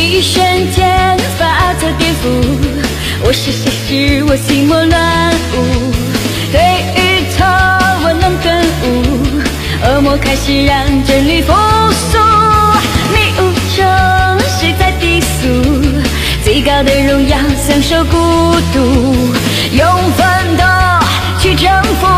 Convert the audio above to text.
一瞬间法则颠覆。我是谁使我心魔乱舞？对与错我能顿悟，恶魔开始让真理复苏。迷雾中谁在低诉？最高的荣耀享受孤独，用奋斗去征服。